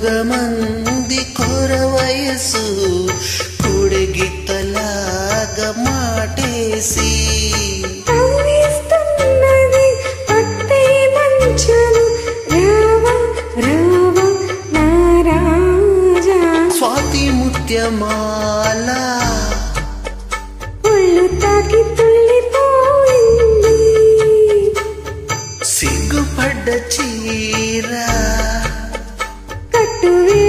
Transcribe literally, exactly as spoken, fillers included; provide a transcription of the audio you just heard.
పొగమంది కొర వయసు కుడిగిత్తలాగా మాటేసి స్వాతిముత్య మాల ఒళ్ళు తాకి తుల్లిపోయింది సిగ్గుపడ్డ చీర కట్టువే